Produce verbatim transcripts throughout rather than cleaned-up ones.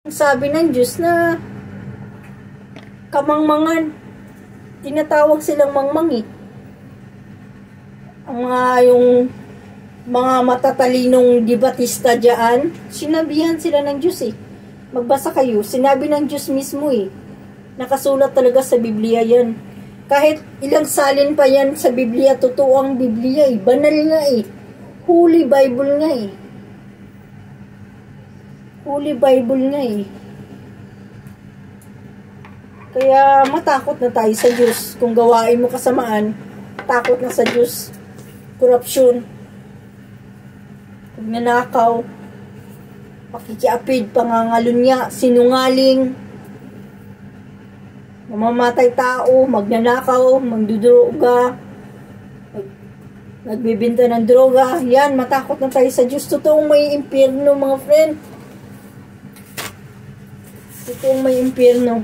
Sabi ng Diyos na kamangmangan. Tinatawag silang mangmangi. Ang mga yung mga matatalinong debatista dyan, sinabihan sila ng Diyos eh. Magbasa kayo. Sinabi ng Diyos mismo eh. Nakasulat talaga sa Biblia yan. Kahit ilang salin pa yan sa Biblia, totoo ang Biblia eh. Banal nga eh. Holy Bible nga eh. Holy Bible nga eh. Kaya matakot na tayo sa Diyos. Kung gawain mo kasamaan, takot na sa Diyos. Korupsyon, pagnanakaw, pakikiapid, pangangalunya, sinungaling, mamamatay tao, magnanakaw, magdudroga, mag, nagbibinta ng droga. Yan, matakot na tayo sa Diyos. Totoong may impyerno, mga friend. Totoong may impyerno.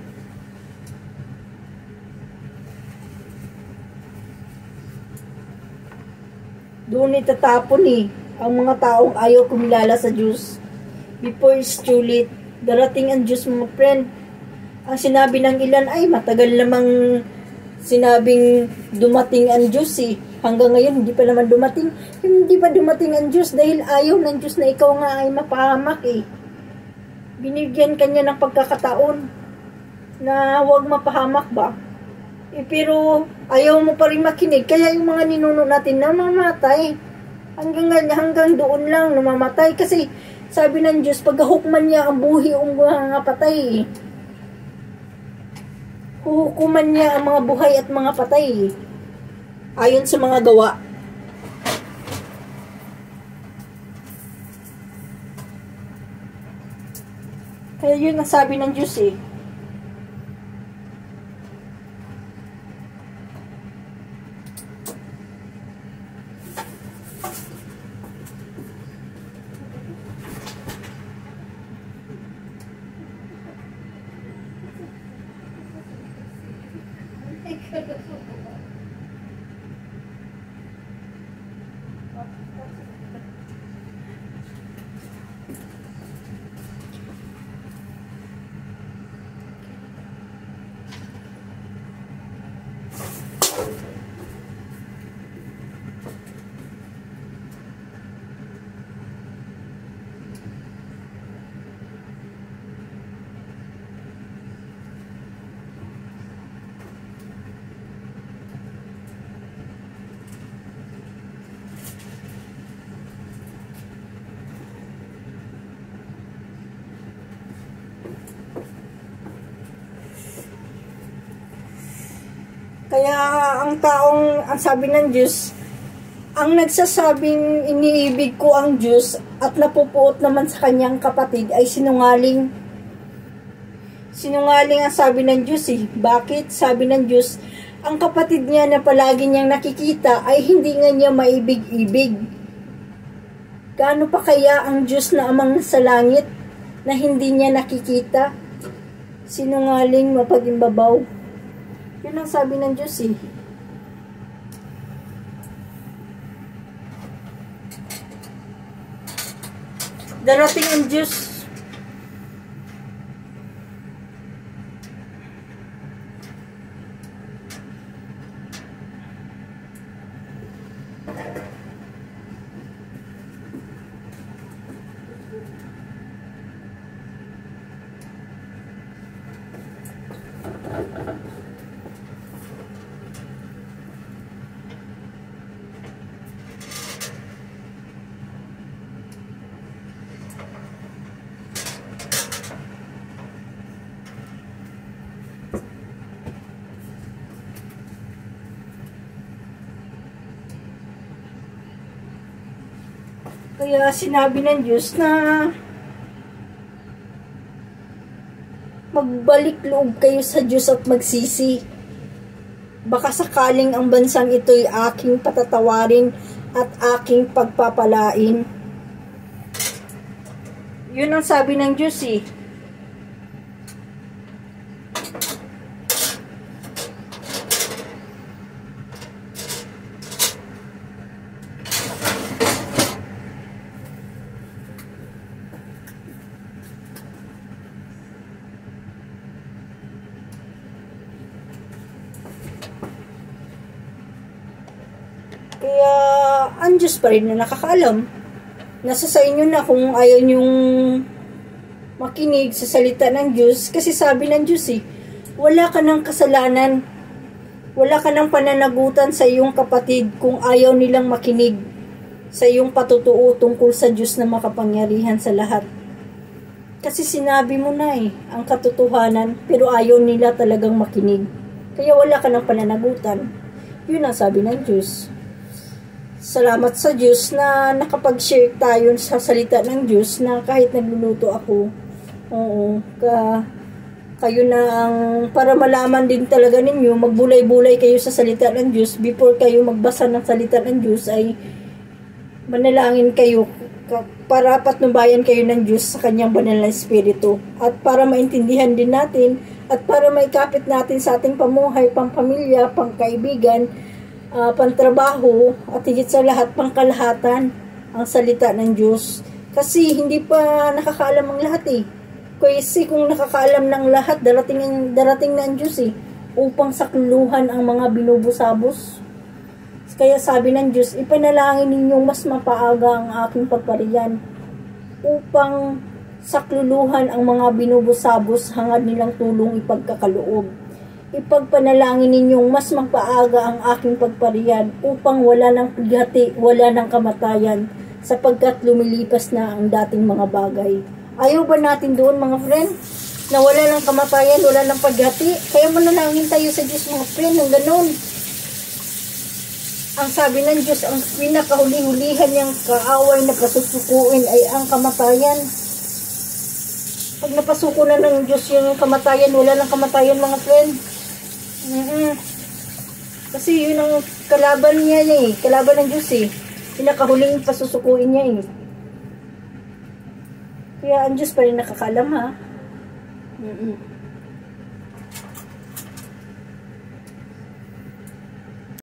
Doon itatapon eh, ang mga taong ayaw kumilala sa Diyos. Before it's too late, darating ang Diyos, mga friend. Ang sinabi ng ilan ay matagal namang sinabing dumating ang Diyos eh. Hanggang ngayon, hindi pa naman dumating. Hindi pa dumating ang Diyos dahil ayaw ng Diyos na ikaw nga ay mapahamak eh. Binigyan kanya ng pagkakataon na huwag mapahamak ba? Eh, pero ayaw mo pa rin makinig. Kaya yung mga ninuno natin namamatay. Hanggang, hanggang doon lang namamatay. Kasi sabi ng Diyos, paghahukman niya ang buhi ang mga patay. Huhukuman niya ang mga buhay at mga patay. Ayon sa mga gawa. Kaya yun ang sabi ng Diyos eh. Kaya ang taong, ang sabi ng Diyos, ang nagsasabing iniibig ko ang Diyos at napupuot naman sa kanyang kapatid ay sinungaling. Sinungaling ang sabi ng Diyos eh. Bakit? Sabi ng Diyos, ang kapatid niya na palagi niyang nakikita ay hindi nga niya maibig-ibig. Gaano pa kaya ang Diyos na amang sa langit na hindi niya nakikita? Sinungaling, mapagimbabaw. Yun ang sabi ng Diyos eh. Darating ang Diyos. Kaya sinabi ng Diyos na magbalik loob kayo sa Diyos at magsisi. Baka sakaling ang bansang ito'y aking patatawarin at aking pagpapalain. Yun ang sabi ng Diyos eh. Kaya, ang Diyos pa rin na nakakaalam. Nasa sa inyo na kung ayaw nyong makinig sa salita ng Diyos. Kasi sabi ng Diyos eh, wala ka ng kasalanan. Wala ka ng pananagutan sa iyong kapatid kung ayaw nilang makinig sa iyong patutuo tungkol sa Diyos na makapangyarihan sa lahat. Kasi sinabi mo na eh, ang katotohanan, pero ayaw nila talagang makinig. Kaya wala ka ng pananagutan. Yun ang sabi ng Diyos. Salamat sa Diyos na nakapag-share tayo sa salita ng Diyos na kahit nagluluto ako, oo, ka, kayo na ang, para malaman din talaga ninyo, magbulay-bulay kayo sa salita ng Diyos before kayo magbasa ng salita ng Diyos ay manalangin kayo para patnubayan kayo ng Diyos sa kanyang banal na Espiritu at para maintindihan din natin at para maikapit natin sa ating pamuhay, pampamilya, pangkaibigan, uh, pantrabaho at higit sa lahat pangkalahatan ang salita ng Diyos. Kasi hindi pa nakakaalam ang lahat eh. Kasi kung nakakaalam ng lahat, darating, darating na ang Diyos eh, upang sakluluhan ang mga binubusabos. Kaya sabi ng Diyos, ipanalangin ninyong mas mapaaga ang aking pagpariyan upang sakluluhan ang mga binubusabos hangad nilang tulong ipagkakaloob. Ipagpanalangin ninyong mas magpaaga ang aking pagpariyan upang wala ng pighati, wala ng kamatayan sapagkat lumilipas na ang dating mga bagay. Ayaw ba natin doon mga friend? Na wala ng kamatayan, wala ng paghati? Kaya manalangin tayo sa Diyos mga friend ng ganun. Ang sabi ng Diyos, ang pinakahuli-hulihan niyang kaaway na pasusukuin ay ang kamatayan. Pag napasuko na ng Diyos yung kamatayan, wala ng kamatayan mga friend. Mm-mm. Kasi yun ang kalaban niya eh. Kalaban ng Diyos eh. Pinakahuling pasusukuin niya eh. Kaya ang Diyos pa rin nakakalam ha. Mm-mm.